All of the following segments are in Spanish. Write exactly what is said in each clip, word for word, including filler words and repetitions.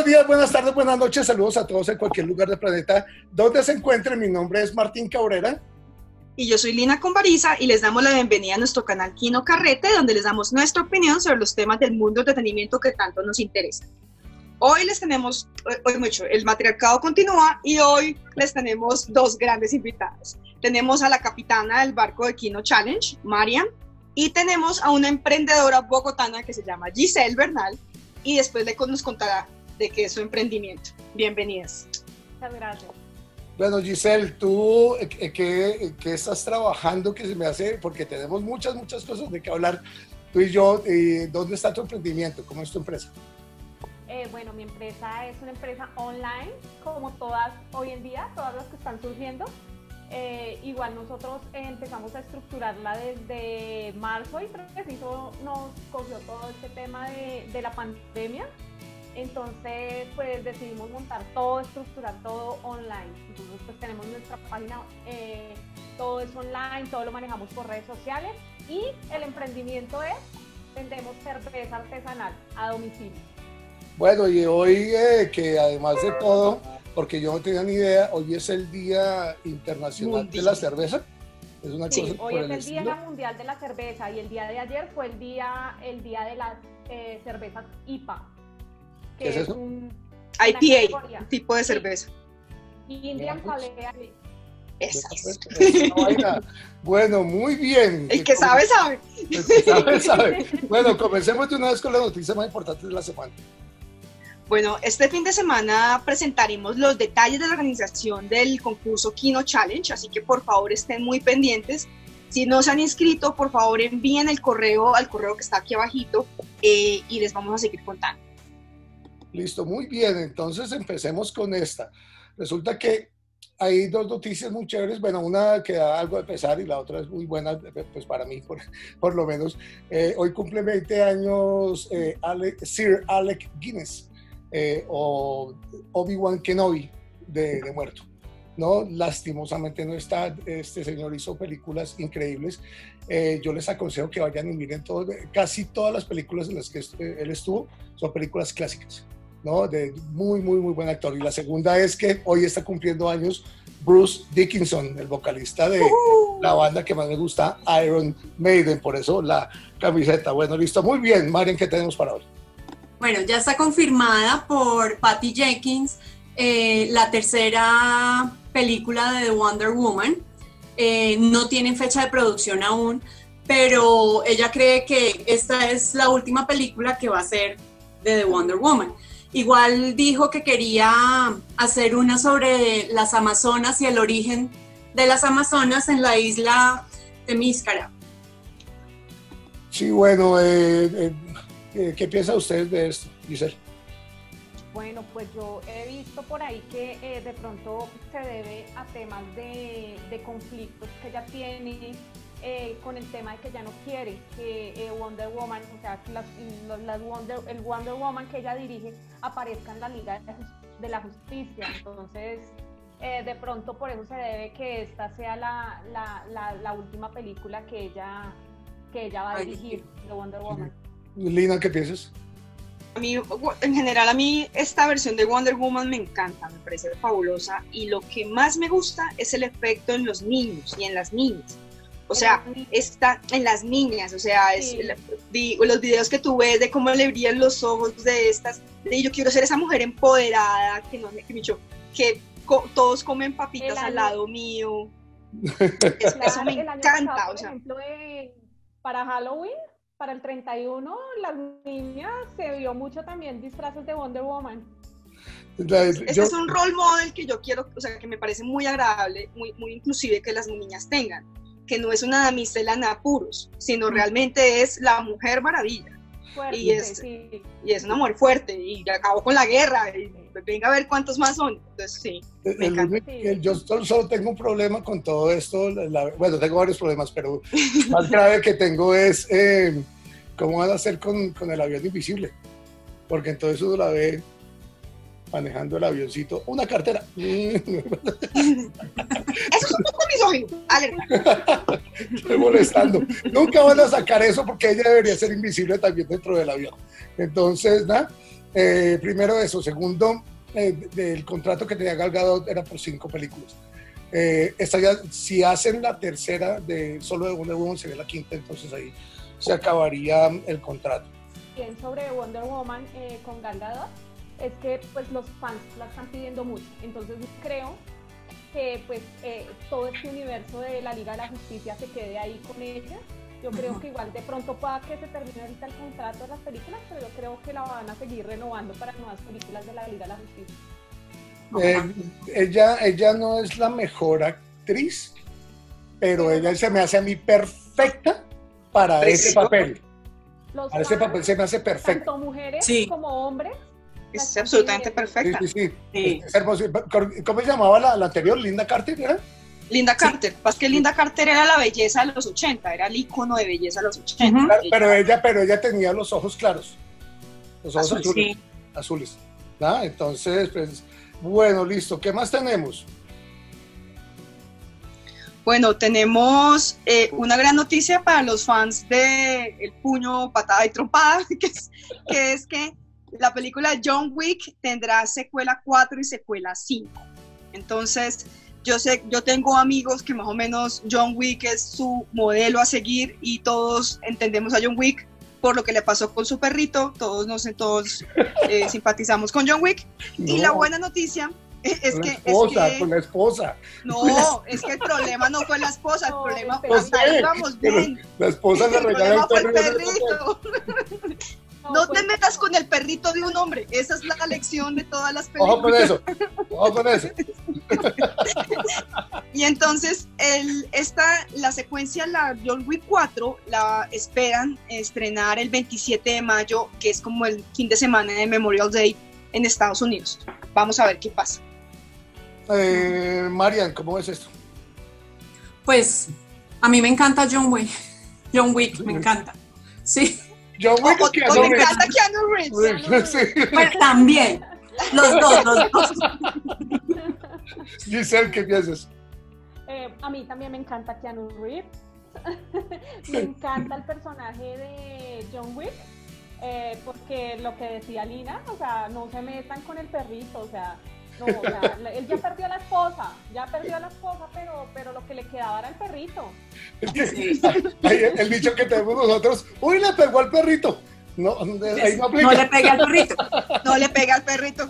Buenos días, buenas tardes, buenas noches, saludos a todos en cualquier lugar del planeta donde se encuentren. Mi nombre es Martín Cabrera. Y yo soy Lina Convariza y les damos la bienvenida a nuestro canal Kino Carrete, donde les damos nuestra opinión sobre los temas del mundo del entretenimiento que tanto nos interesan. Hoy les tenemos, hoy mucho, el matriarcado continúa y hoy les tenemos dos grandes invitados. Tenemos a la capitana del barco de Kino Challenge, Marian, y tenemos a una emprendedora bogotana que se llama Giselle Bernal y después le, nos contará de qué es su emprendimiento. Bienvenidas. Muchas gracias. Bueno, Giselle, ¿tú qué, qué estás trabajando que se me hace? Porque tenemos muchas, muchas cosas de qué hablar tú y yo. Eh, ¿Dónde está tu emprendimiento? ¿Cómo es tu empresa? Eh, bueno, mi empresa es una empresa online, como todas hoy en día, todas las que están surgiendo. Eh, igual nosotros eh, empezamos a estructurarla desde marzo y preciso nos cogió todo este tema de, de la pandemia. Entonces, pues decidimos montar todo, estructurar todo online. Entonces, pues tenemos nuestra página, eh, todo es online, todo lo manejamos por redes sociales y el emprendimiento es, vendemos cerveza artesanal a domicilio. Bueno, y hoy eh, que además de todo, porque yo no tenía ni idea, hoy es el Día Internacional Mundial de la Cerveza. Es una Sí, cosa hoy por es el estilo. Día Mundial de la Cerveza y el día de ayer fue el día, el día de las eh, cervezas I P A. ¿Qué es eso? Un, I P A, un tipo de cerveza. Indian Pale Ale. Esas. Bueno, muy bien. El que sabe, sabe. El que sabe, sabe. Bueno, comencemos de una vez con las noticias más importantes de la semana. Bueno, este fin de semana presentaremos los detalles de la organización del concurso Kino Challenge, así que por favor estén muy pendientes. Si no se han inscrito, por favor envíen el correo al correo que está aquí abajito eh, y les vamos a seguir contando. Listo, muy bien. Entonces empecemos con esta. Resulta que hay dos noticias muy chéveres. Bueno, una que da algo de pesar y la otra es muy buena, pues para mí, por, por lo menos. Eh, hoy cumple veinte años eh, Alec, Sir Alec Guinness. Eh, o Obi-Wan Kenobi de, de muerto, ¿no? Lastimosamente no está. Este señor hizo películas increíbles. Eh, yo les aconsejo que vayan y miren todo, casi todas las películas en las que él estuvo son películas clásicas, ¿no? De muy, muy, muy buen actor. Y la segunda es que hoy está cumpliendo años Bruce Dickinson, el vocalista de uh-huh. la banda que más me gusta, Iron Maiden, por eso la camiseta. Bueno, listo, muy bien. Marian, ¿qué tenemos para hoy? Bueno, ya está confirmada por Patty Jenkins eh, la tercera película de The Wonder Woman. Eh, no tienen fecha de producción aún, pero ella cree que esta es la última película que va a ser de The Wonder Woman. Igual dijo que quería hacer una sobre las Amazonas y el origen de las Amazonas en la isla de Míscara. Sí, bueno, eh, eh. ¿Qué piensa usted de esto, Giselle? Bueno, pues yo he visto por ahí que eh, de pronto se debe a temas de, de conflictos que ella tiene eh, con el tema de que ella no quiere que eh, Wonder Woman, o sea, que las, las Wonder, el Wonder Woman que ella dirige aparezca en la Liga de la Justicia. Entonces, eh, de pronto por eso se debe que esta sea la, la, la, la última película que ella, que ella va a dirigir, de Wonder Woman. Lina, ¿qué piensas? A mí, en general, a mí esta versión de Wonder Woman me encanta, me parece fabulosa y lo que más me gusta es el efecto en los niños y en las niñas. O sea, está en las niñas, o sea, es, sí. el, los videos que tú ves de cómo le brillan los ojos de estas, de yo quiero ser esa mujer empoderada, que no sé, que, que co, todos comen papitas al lado mío. Es, eso me encanta. Pasado, o sea. Por ejemplo, eh, para Halloween, para el treinta y uno, las niñas se vio mucho también disfraces de Wonder Woman. Ese yo, es un role model que yo quiero, o sea, que me parece muy agradable, muy, muy inclusive que las niñas tengan, que no es una damisela en apuros, sino realmente es la Mujer Maravilla. Fuerte, y, es, sí. y es una mujer fuerte, y acabó con la guerra, y venga a ver cuántos más son. Entonces, sí, me el, encanta. El, yo solo, solo tengo un problema con todo esto, la, bueno, tengo varios problemas, pero el más grave que tengo es eh, cómo van a hacer con, con el avión invisible, porque entonces uno la ve manejando el avioncito, una cartera. Eso es un poco misógino, alerta. Estoy molestando. Nunca van a sacar eso porque ella debería ser invisible también dentro del avión. Entonces, nada, Eh, primero eso. Segundo, eh, del contrato que tenía Gal Gadot era por cinco películas. Eh, esta ya, si hacen la tercera de solo de Wonder Woman, sería la quinta, entonces ahí se acabaría el contrato. Bien, sobre Wonder Woman eh, con Gal Gadot, es que pues los fans la están pidiendo mucho, entonces creo que pues eh, todo este universo de la Liga de la Justicia se quede ahí con ella. Yo creo que igual de pronto pueda que se termine ahorita el contrato de las películas, pero yo creo que la van a seguir renovando para nuevas películas de la Liga de la Justicia. Eh, ella, ella no es la mejor actriz, pero ella se me hace a mí perfecta para Precioso. ese papel. Los Para ese fans, papel se me hace perfecta. tanto mujeres Sí. como hombres, la Es están absolutamente pidiendo. perfecta. Sí, sí, sí. Sí. Es hermoso. ¿Cómo se llamaba la, la anterior? ¿Linda Carter era? Linda Carter, pasa que Linda Carter era la belleza de los ochenta, era el icono de belleza de los ochenta. Ujú. Claro, pero ella, pero ella tenía los ojos claros, los ojos Azules, azules, Sí. azules. ¿Ah? Entonces, pues, bueno, listo. ¿Qué más tenemos? Bueno, tenemos eh, una gran noticia para los fans de El Puño, Patada y Trompada, que es, que es que la película John Wick tendrá secuela cuatro y secuela cinco. Entonces, yo sé, yo tengo amigos que más o menos John Wick es su modelo a seguir y todos entendemos a John Wick por lo que le pasó con su perrito, todos nos todos eh, simpatizamos con John Wick. Y No. la buena noticia es Con que, la esposa, es que con la esposa. no, es que el problema no fue la esposa, el No, problema el fue perrito. hasta ahí vamos bien. La esposa le El regala problema el fue el perro. perrito. No pues, te metas con el perrito de un hombre. Esa es la lección de todas las Ojo con películas. eso, ojo con eso. Y entonces, el, esta, la secuencia, la John Wick cuatro, la esperan estrenar el veintisiete de mayo, que es como el fin de semana de Memorial Day en Estados Unidos. Vamos a ver qué pasa. Eh, Marian, ¿cómo ves esto? Pues a mí me encanta John Wick. John Wick, me encanta. Sí, John Wick O, o o Keanu me Reeves? encanta Keanu Reeves. Sí. pues también. Los dos, los dos. Giselle, ¿qué piensas? Eh, a mí también me encanta Keanu Reeves. Me encanta el personaje de John Wick, eh, porque lo que decía Lina, o sea, no se metan con el perrito, o sea, no, o sea, él ya perdió a la esposa, ya perdió a la esposa, pero, pero lo que le quedaba era el perrito. Es que, ahí el, el dicho que tenemos nosotros, uy, le pegó al perrito. No, ahí no aplica. No le pegue al perrito. No le pega al perrito.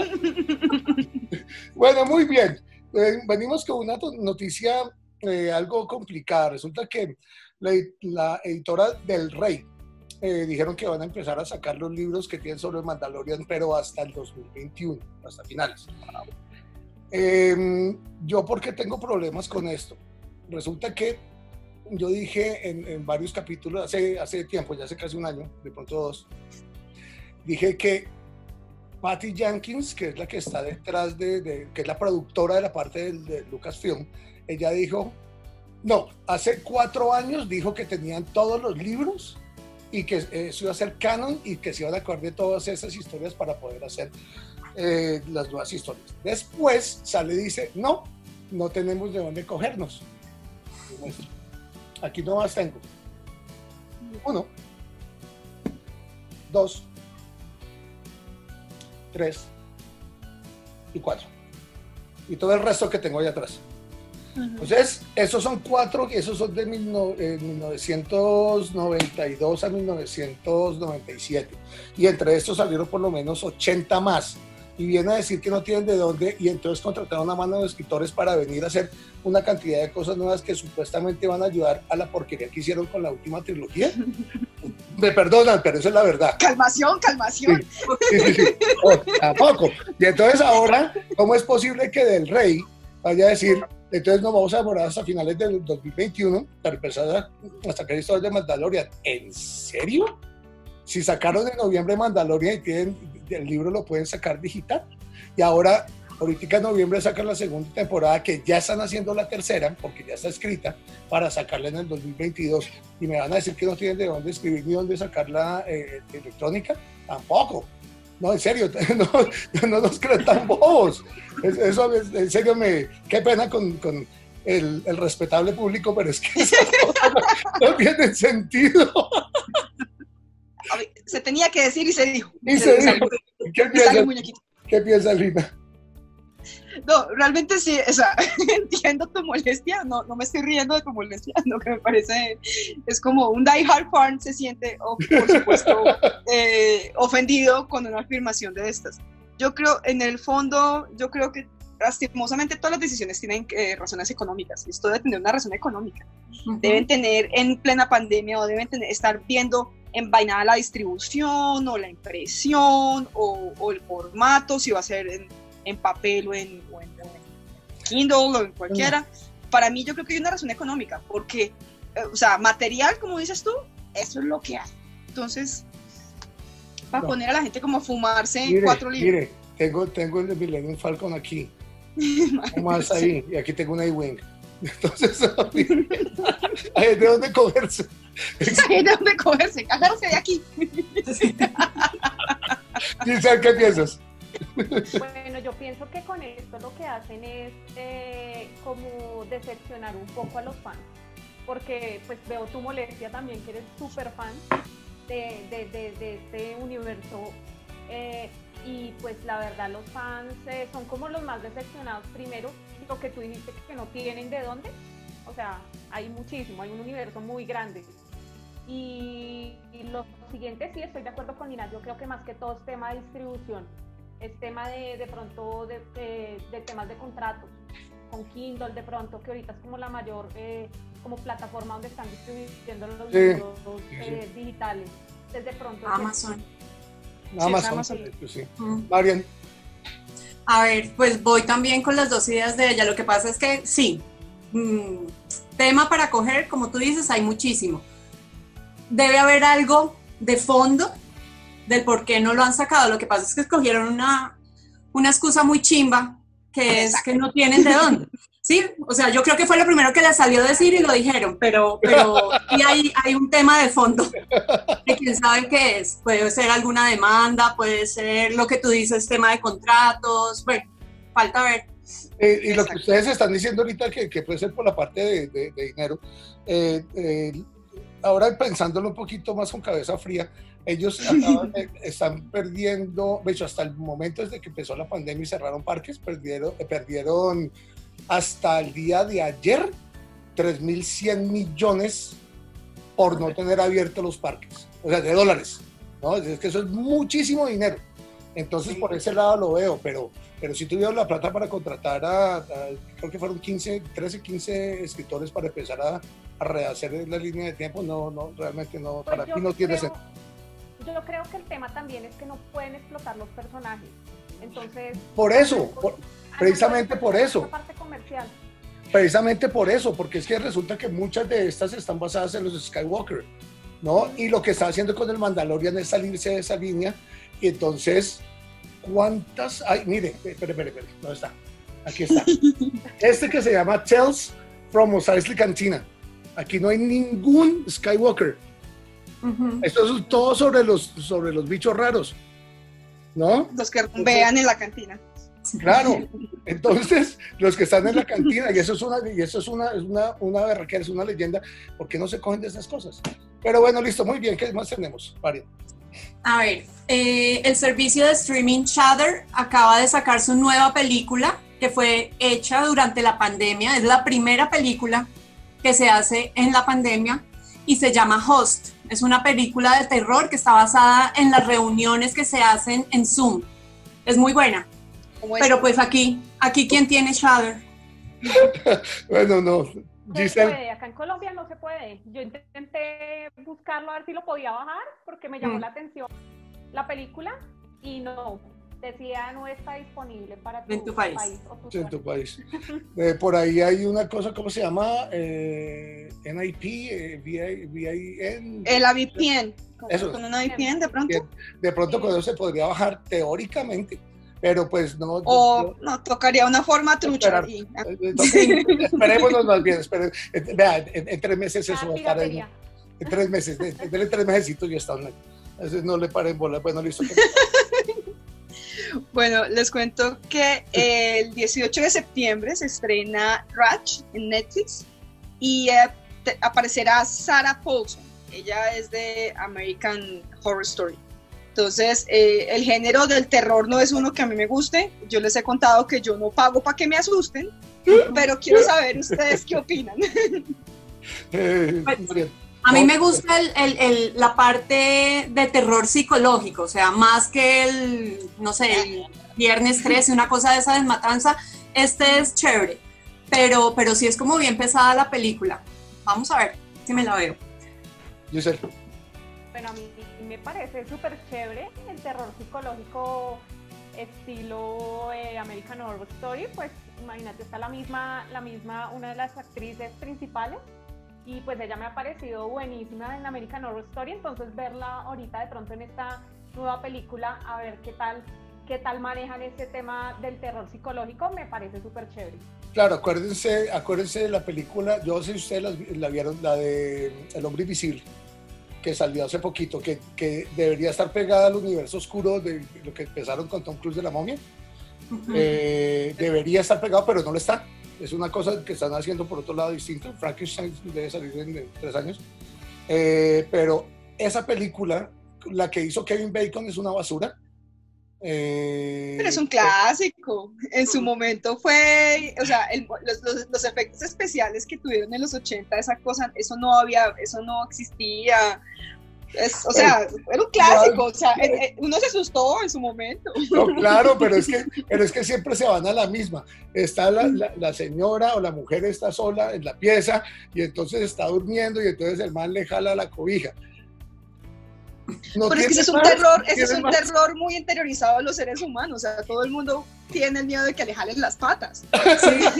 Bueno, muy bien. Eh, venimos con una to- noticia eh, algo complicada. Resulta que la, la editora del Rey eh, dijeron que van a empezar a sacar los libros que tienen sobre el Mandalorian, pero hasta el dos mil veintiuno, hasta finales. Eh, yo, ¿por qué tengo problemas con esto? Resulta que yo dije en, en varios capítulos, hace, hace tiempo, ya hace casi un año, de pronto dos, dije que Patty Jenkins, que es la que está detrás de, de que es la productora de la parte de, de Lucasfilm, ella dijo, no, hace cuatro años dijo que tenían todos los libros y que eso iba a ser canon y que se iban a acordar de todas esas historias para poder hacer eh, las nuevas historias. Después sale y dice, no, no tenemos de dónde cogernos. Aquí nomás tengo uno, dos, tres y cuatro. Y todo el resto que tengo ahí atrás. Entonces, esos son cuatro, esos son de mil novecientos noventa y dos a mil novecientos noventa y siete. Y entre estos salieron por lo menos ochenta más. Y viene a decir que no tienen de dónde, y entonces contrataron a mano de escritores para venir a hacer una cantidad de cosas nuevas que supuestamente van a ayudar a la porquería que hicieron con la última trilogía. Me perdonan, pero eso es la verdad. Calmación, calmación. Sí, sí, sí. Oh, tampoco. Y entonces ahora, ¿cómo es posible que Del Rey vaya a decir, entonces nos vamos a demorar hasta finales del dos mil veintiuno para empezar a, a sacar historias de Mandalorian? ¿En serio? Si sacaron en noviembre Mandalorian y tienen, el libro lo pueden sacar digital. Y ahora, ahorita en noviembre sacan la segunda temporada, que ya están haciendo la tercera, porque ya está escrita, para sacarla en el dos mil veintidós. Y me van a decir que no tienen de dónde escribir ni dónde sacarla eh, electrónica. Tampoco. No, en serio, no, no nos creen tan bobos. Eso, en serio, me, qué pena con, con el, el respetable público, pero es que esas cosas no, no tienen sentido. Se tenía que decir y se dijo. Y se dijo, ¿Qué piensas? ¿Qué piensas, Lina? No, realmente sí, o sea, entiendo tu molestia, no, no me estoy riendo de tu molestia, lo que me parece es como un die hard fan se siente, oh, por supuesto, eh, ofendido con una afirmación de estas. Yo creo, en el fondo, yo creo que lastimosamente todas las decisiones tienen eh, razones económicas, esto debe tener una razón económica, uh-huh. Deben tener en plena pandemia o deben tener, estar viendo envainada la distribución o la impresión o, o el formato, si va a ser en en papel o en, o, en, o en Kindle o en cualquiera. Uh-huh. Para mí yo creo que hay una razón económica, porque, eh, o sea, material, como dices tú, eso es lo que hay. Entonces, para no. poner a la gente como a fumarse mire, cuatro libros. Mire, tengo, tengo el de Millennium Falcon aquí, más ahí, y aquí tengo un A-Wing. Entonces, hay de dónde cogerse. Hay de dónde cogerse, agárrese de aquí. Giselle, ¿qué piensas? Bueno, yo pienso que con esto lo que hacen es eh, como decepcionar un poco a los fans, porque pues veo tu molestia también, que eres súper fan de, de, de, de este universo, eh, y pues la verdad los fans eh, son como los más decepcionados. Primero, lo que tú dijiste, que no tienen de dónde, o sea, hay muchísimo, hay un universo muy grande. Y, y lo siguiente, sí, estoy de acuerdo con Lina, yo creo que más que todo es tema de distribución. Es tema de, de pronto de, de, de temas de contratos con Kindle, de pronto, que ahorita es como la mayor eh, como plataforma donde están distribuyendo los sí, libros eh, sí. digitales. Desde pronto Amazon. Sí, Amazon, Amazon. Sí. Sí. Mm. Marian. A ver, pues voy también con las dos ideas de ella. Lo que pasa es que sí, mmm, tema para coger, como tú dices, hay muchísimo. Debe haber algo de fondo del por qué no lo han sacado. Lo que pasa es que escogieron una, una excusa muy chimba, que es que no tienen de dónde. Sí, o sea, yo creo que fue lo primero que les salió a decir y lo dijeron, pero, pero y hay, hay un tema de fondo, que quién sabe qué es. Puede ser alguna demanda, puede ser lo que tú dices, tema de contratos, bueno, falta ver. Eh, y lo que ustedes están diciendo ahorita, que, que puede ser por la parte de, de, de dinero, eh, eh, ahora pensándolo un poquito más con cabeza fría, ellos acaban de, están perdiendo, de hecho, hasta el momento desde que empezó la pandemia y cerraron parques, perdieron, eh, perdieron hasta el día de ayer tres mil cien millones por no tener abiertos los parques, o sea, de dólares, ¿no? Es que eso es muchísimo dinero. Entonces, por ese lado lo veo, pero, pero si tuvieron la plata para contratar a, a, creo que fueron quince, trece, quince escritores para empezar a, a rehacer la línea de tiempo, no, no, realmente no, pues para mí no tiene sentido. Yo creo que el tema también es que no pueden explotar los personajes, entonces... Por eso, por, precisamente por eso. Parte comercial. Precisamente por eso, porque es que resulta que muchas de estas están basadas en los Skywalker, ¿no? Y lo que está haciendo con el Mandalorian es salirse de esa línea, y entonces, ¿cuántas? Ay, mire, espere, espere, espere, ¿dónde está? Aquí está. Este que se llama Tales from Mos Eisley Cantina. Aquí no hay ningún Skywalker. Uh-huh. Esto es todo sobre los, sobre los bichos raros, ¿no? Los que vean en la cantina. Claro, entonces los que están en la cantina, y eso es una, y eso es una, es una, una berraquera, es una leyenda, ¿por qué no se cogen de esas cosas? Pero bueno, listo, muy bien, ¿qué más tenemos, Mario? A ver, eh, el servicio de streaming Shudder acaba de sacar su nueva película, que fue hecha durante la pandemia, es la primera película que se hace en la pandemia, y se llama Host. Es una película de terror que está basada en las reuniones que se hacen en Zoom. Es muy buena. Pero pues aquí, aquí ¿quién tiene Shudder? Bueno, no. No se puede, acá en Colombia no se puede. Yo intenté buscarlo a ver si lo podía bajar porque me llamó mm. la atención la película y no, decía no está disponible para tu, en tu país. país o tu sí, en tu país. Eh, por ahí hay una cosa, ¿cómo se llama? Eh, N I P, eh, V I N. El V P N. Eso. Con una V P N de pronto. De pronto con eso se podría bajar teóricamente. Pero pues no... O no, no tocaría una forma trucha. Y, esperémonos más bien. Espere, vea, en, en tres meses eso va a estar ahí. En tres meses, denle tres mesecitos y ya está online. Entonces no le paren bola. Bueno, listo. Bueno, les cuento que el dieciocho de septiembre se estrena Ratch en Netflix y eh, te, aparecerá Sarah Paulson. Ella es de American Horror Story. Entonces, eh, el género del terror no es uno que a mí me guste. Yo les he contado que yo no pago para que me asusten, pero quiero saber ustedes qué opinan. Eh, pues, a mí me gusta el, el, el, la parte de terror psicológico, o sea, más que el, no sé, el Viernes trece, una cosa de esa desmatanza. Este es chévere, pero, pero sí es como bien pesada la película. Vamos a ver si me la veo. Giselle. Bueno, a mí me parece súper chévere el terror psicológico estilo eh, American Horror Story. Pues imagínate, está la misma, la misma, una de las actrices principales, y pues ella me ha parecido buenísima en American Horror Story. Entonces verla ahorita de pronto en esta nueva película, a ver qué tal, qué tal manejan ese tema del terror psicológico, me parece súper chévere. Claro, acuérdense, acuérdense de la película, yo no sé si ustedes la, la vieron, la de El Hombre Invisible, que salió hace poquito, que, que debería estar pegada al universo oscuro de lo que empezaron con Tom Cruise de la momia. Uh-huh. eh, debería estar pegado, pero no lo está. Es una cosa que están haciendo por otro lado distinto. Frankenstein debe salir en, en tres años. Eh, pero esa película, la que hizo Kevin Bacon, es una basura. Eh, Pero es un clásico. En su momento fue, o sea, el, los, los, los efectos especiales que tuvieron en los ochenta, esa cosa, eso no había, eso no existía. Es, o sea, era un clásico, o sea, uno se asustó en su momento. No, claro, pero es que, pero es que siempre se van a la misma. Está la, la, la señora o la mujer está sola en la pieza y entonces está durmiendo y entonces el man le jala la cobija. No, pero es que ese es un, terror, ese es un terror muy interiorizado de los seres humanos, o sea, todo el mundo tiene el miedo de que le jalen las patas. ¿Sí?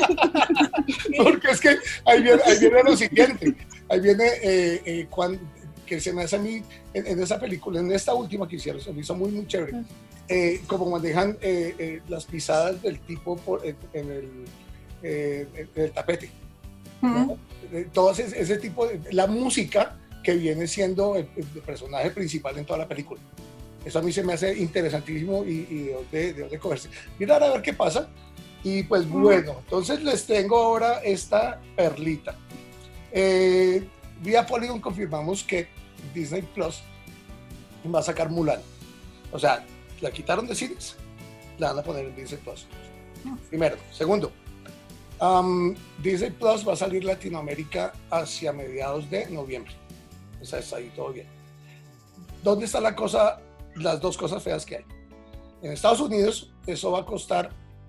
Porque es que ahí viene, ahí viene lo siguiente, ahí viene eh, eh, cuando, que se me hace a mí en, en esa película, en esta última que hicieron, se me hizo muy, muy chévere, eh, como manejan eh, eh, las pisadas del tipo por, en, en, el, eh, en el tapete, ¿no? Uh-huh. Todo ese, ese tipo de, la música que viene siendo el, el personaje principal en toda la película. Eso a mí se me hace interesantísimo y, y de, de, de cogerse. Mirar a ver qué pasa. Y pues bueno, entonces les tengo ahora esta perlita. Eh, vía Polygon confirmamos que Disney Plus va a sacar Mulan. O sea, la quitaron de cines, la van a poner en Disney Plus. Primero. Segundo, um, Disney Plus va a salir Latinoamérica hacia mediados de noviembre. O sea, está ahí todo bien. ¿Dónde está la cosa, las dos cosas feas que hay? En Estados Unidos eso va a costar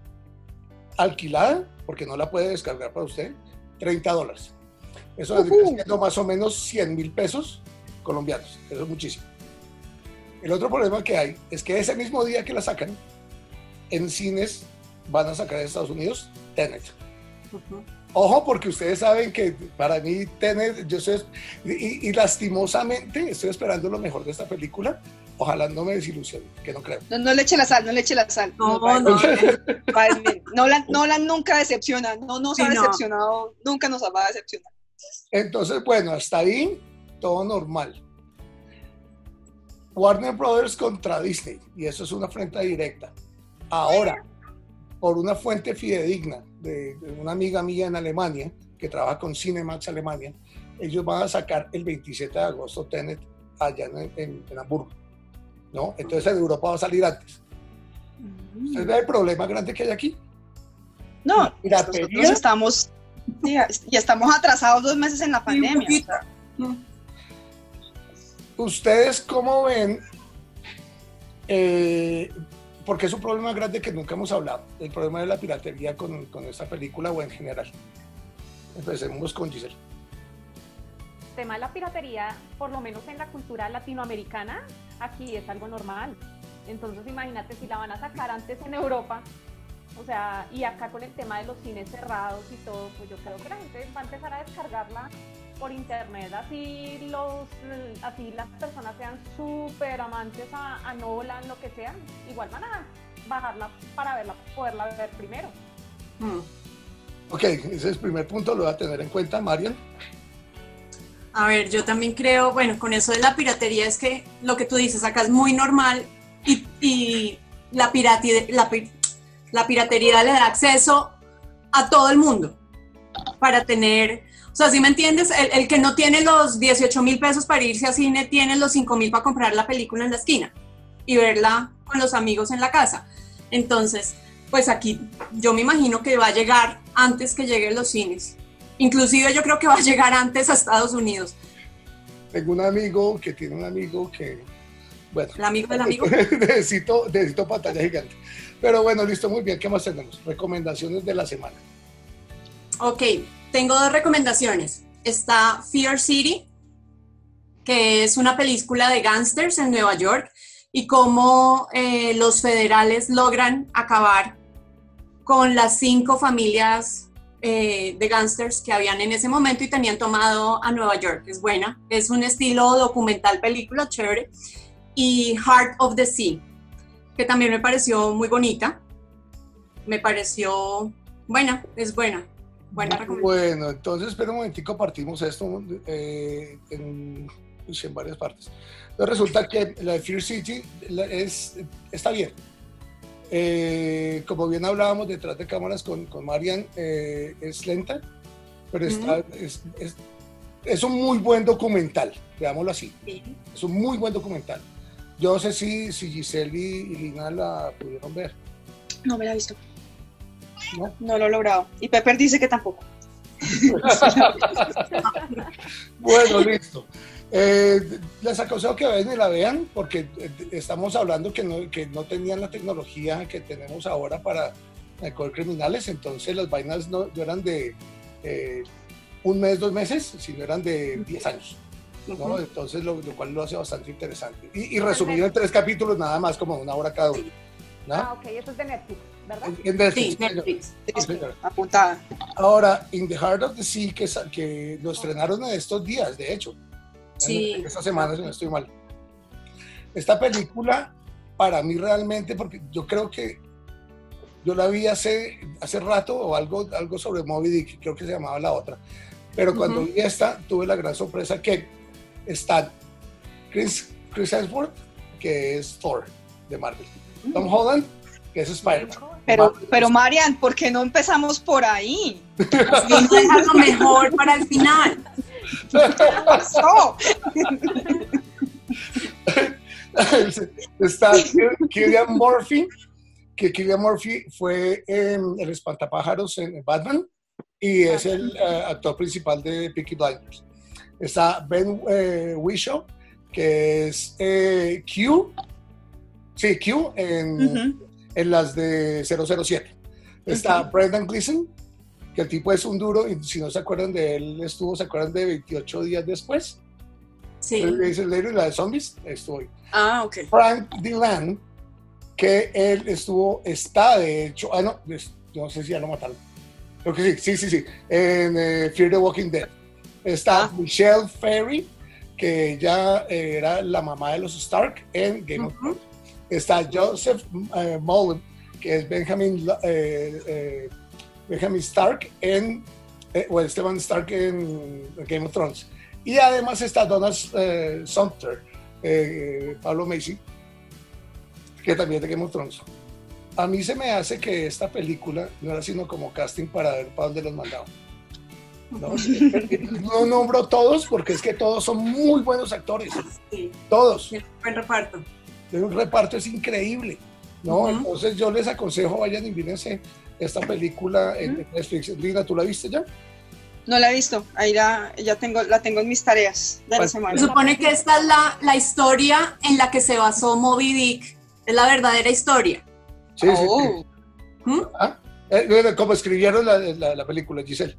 alquilada, porque no la puede descargar para usted, treinta dólares. Eso es uh-huh. más o menos cien mil pesos colombianos. Eso es muchísimo. El otro problema que hay es que ese mismo día que la sacan, en cines van a sacar en Estados Unidos Tenet. Uh-huh. Ojo, porque ustedes saben que para mí Tenet, yo sé, y, y lastimosamente estoy esperando lo mejor de esta película. Ojalá no me desilusione, que no creo. No, no le eche la sal, no le eche la sal. No, no. no. Nolan, Nolan nunca decepciona, no nos sí, ha decepcionado, no. nunca nos va a decepcionar. Entonces, bueno, hasta ahí todo normal. Warner Brothers contra Disney, y eso es una afrenta directa. Ahora, por una fuente fidedigna de, de una amiga mía en Alemania, que trabaja con Cinemax Alemania, ellos van a sacar el veintisiete de agosto Tenet allá en, en, en Hamburgo, ¿no? Entonces en Europa va a salir antes. ¿Ustedes ven el problema grande que hay aquí? No, nosotros estamos, ya, ya estamos atrasados dos meses en la pandemia. Sí, o sea. ¿Ustedes cómo ven? Eh, porque es un problema grande que nunca hemos hablado, el problema de la piratería con, con esta película o en general. Empecemos con Giselle. El tema de la piratería, por lo menos en la cultura latinoamericana, aquí es algo normal. Entonces imagínate si la van a sacar antes en Europa, o sea, y acá con el tema de los cines cerrados y todo, pues yo creo que la gente va a empezar a descargarla por internet, así los así las personas sean súper amantes a, a Nolan, lo que sea, igual van a bajarla para verla, poderla ver primero. Hmm. Ok, ese es el primer punto, lo voy a tener en cuenta. Marian. A ver, yo también creo, bueno, con eso de la piratería es que lo que tú dices acá es muy normal y, y la, pirati, la, la piratería le da acceso a todo el mundo para tener, O sea, ¿sí me entiendes? El, el que no tiene los dieciocho mil pesos para irse a cine, tiene los cinco mil para comprar la película en la esquina y verla con los amigos en la casa. Entonces, pues aquí yo me imagino que va a llegar antes que lleguen los cines. Inclusive yo creo que va a llegar antes a Estados Unidos. Tengo un amigo que tiene un amigo que, bueno. ¿El amigo del amigo? necesito, necesito pantalla gigante. Pero bueno, listo, muy bien. ¿Qué más tenemos? Recomendaciones de la semana. Ok, tengo dos recomendaciones. Está Fear City, que es una película de gángsters en Nueva York y cómo eh, los federales logran acabar con las cinco familias eh, de gángsters que habían en ese momento y tenían tomado a Nueva York. Es buena, es un estilo documental película, chévere. Y Heart of the Sea, que también me pareció muy bonita. Me pareció buena, es buena. Buena recomendación. Bueno, entonces espera un momentico, partimos esto eh, en, pues, en varias partes. Entonces resulta que la de Fear City la, es, está bien. Eh, como bien hablábamos detrás de cámaras con, con Marian, eh, es lenta, pero está, uh-huh. es, es, es un muy buen documental, veámoslo así. Sí. Es un muy buen documental. Yo no sé si, si Giselle y, y Lina la pudieron ver. No me la he visto. ¿No? No lo he logrado. Y Pepper dice que tampoco. Bueno, listo. Eh, les aconsejo que vayan y la vean porque estamos hablando que no, que no tenían la tecnología que tenemos ahora para coger criminales, entonces las vainas no, no eran de eh, un mes, dos meses, sino eran de diez años. ¿no? Uh-huh. Entonces lo, lo cual lo hace bastante interesante. Y, y resumido en tres capítulos, nada más como una hora cada uno. ¿No? Ah, ok, eso es de Netflix, ¿verdad? En Netflix, sí, Netflix. Sí, okay. Apuntada. Ahora, In the Heart of the Sea, que, que lo estrenaron en estos días, de hecho. Sí. En esta semana, si no estoy mal. Esta película, para mí realmente, porque yo creo que yo la vi hace, hace rato, o algo, algo sobre Moby Dick, creo que se llamaba la otra. Pero cuando uh-huh. vi esta, tuve la gran sorpresa que está Chris, Chris Hemsworth, que es Thor, de Marvel. Tom Holland, que es Spider-Man. Pero, pero Marian, ¿por qué no empezamos por ahí? Vamos a dejar lo mejor para el final. Está Cillian Murphy, que Cillian Murphy fue eh, el espantapájaros en Batman y es el uh, actor principal de Peaky Blinders. Está Ben eh, Whishaw, que es eh, Q. Sí, Q en, uh-huh. en las de cero cero siete. Está uh-huh. Brendan Gleeson, que el tipo es un duro, y si no se acuerdan de él, estuvo, ¿se acuerdan de veintiocho días después? Sí. El, el, la de zombies, estuvo ahí. Ah, ok. Frank Dillon, que él estuvo, está de hecho, ah, no, no sé si ya lo mataron. Creo que sí, sí, sí, sí, en eh, Fear the Walking Dead. Está ah. Michelle Ferry, que ya eh, era la mamá de los Stark en Game uh-huh. of Thrones. Está Joseph uh, Mullen, que es Benjamin, eh, eh, Benjamin Stark en, eh, o Esteban Stark en Game of Thrones. Y además está Donald eh, Sumter, eh, Pablo Macy, que también es de Game of Thrones. A mí se me hace que esta película no era sino como casting para ver para dónde los mandaban. No, no nombro todos porque es que todos son muy buenos actores. Sí. Todos. Sí, buen reparto. Un reparto es increíble, ¿no? Uh-huh. Entonces yo les aconsejo, vayan y mírense esta película en uh-huh. Netflix. Lina, ¿tú la viste ya? No la he visto, ahí la, ya tengo, la tengo en mis tareas de la semana. Se supone que esta es la, la historia en la que se basó Moby Dick, es la verdadera historia. Sí, oh. sí, sí. ¿Mm? ¿Ah? Eh, ¿Cómo escribieron la, la, la película, Giselle?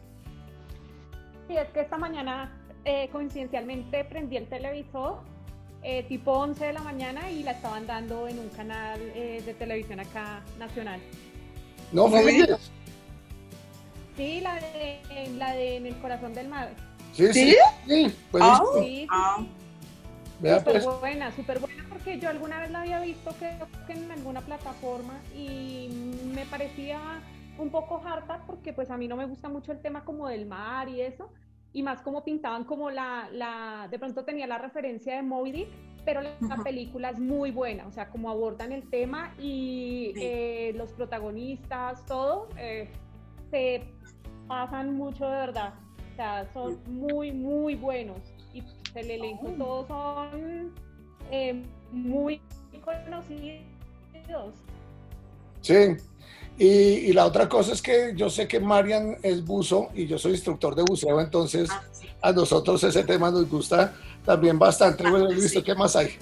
Sí, es que esta mañana eh, coincidencialmente prendí el televisor Eh, tipo once de la mañana y la estaban dando en un canal eh, de televisión acá nacional. No, ¿no me Sí, la de, la de En el corazón del mar. Sí, sí. sí. Pues oh, sí, sí. Ah. Vea, súper pues. buena, súper buena porque yo alguna vez la había visto creo que en alguna plataforma y me parecía un poco harta porque pues a mí no me gusta mucho el tema como del mar y eso. Y más como pintaban como la, la, de pronto tenía la referencia de Moby Dick, pero la, uh-huh. la película es muy buena, o sea, como abordan el tema y sí. eh, los protagonistas, todo, eh, se pasan mucho de verdad. sea, son muy, muy buenos. Y el elenco todos son eh, muy conocidos. Sí, y, y la otra cosa es que yo sé que Marian es buzo y yo soy instructor de buceo, entonces Ah, sí. a nosotros ese tema nos gusta también bastante. Ah, Bueno, sí. listo, ¿qué más hay?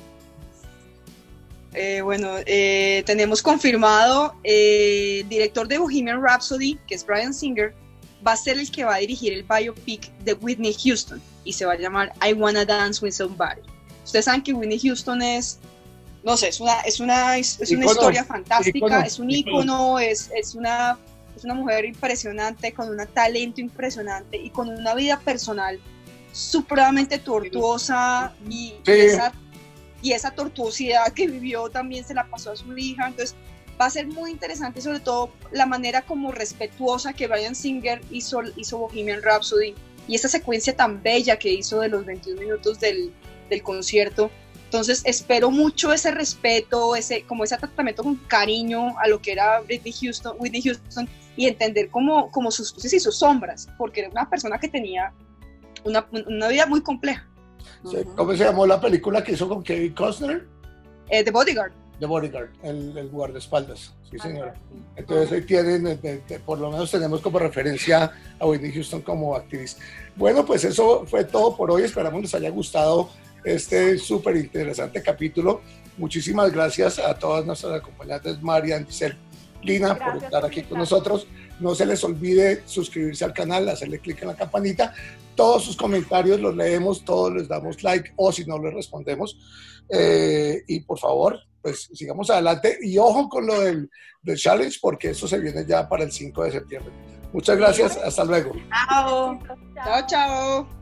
Eh, bueno, eh, tenemos confirmado eh, el director de Bohemian Rhapsody, que es Bryan Singer, va a ser el que va a dirigir el biopic de Whitney Houston y se va a llamar I Wanna Dance with Somebody. Ustedes saben que Whitney Houston es, no sé, es una, es una, es una Ícono, historia fantástica, ícono, es un ícono. ícono, es, es, una, es una mujer impresionante, con un talento impresionante y con una vida personal supremamente tortuosa y, Sí. y esa y esa tortuosidad que vivió también se la pasó a su hija, entonces va a ser muy interesante, sobre todo la manera como respetuosa que Bryan Singer hizo, hizo Bohemian Rhapsody y esa secuencia tan bella que hizo de los veintiún minutos del, del concierto. Entonces espero mucho ese respeto, ese, como ese tratamiento con cariño a lo que era Whitney Houston, Whitney Houston y entender como, como sus luces y sus sombras, porque era una persona que tenía una, una vida muy compleja. Sí, ¿cómo se llamó la película que hizo con Kevin Costner? Eh, The Bodyguard. The Bodyguard, el, el guardaespaldas, sí señora. Entonces ahí tienen, de, de, de, por lo menos tenemos como referencia a Whitney Houston como actriz. Bueno, pues eso fue todo por hoy, esperamos les haya gustado este súper interesante capítulo. Muchísimas gracias a todas nuestras acompañantes, Marian, Giselle, Lina, Gracias por estar por aquí con invitarme. nosotros. No se les olvide suscribirse al canal, hacerle clic en la campanita. Todos sus comentarios los leemos, todos les damos like o si no les respondemos. Eh, y por favor, pues sigamos adelante y ojo con lo del, del challenge porque eso se viene ya para el cinco de septiembre. Muchas gracias, hasta luego. Chao. Chao, chao.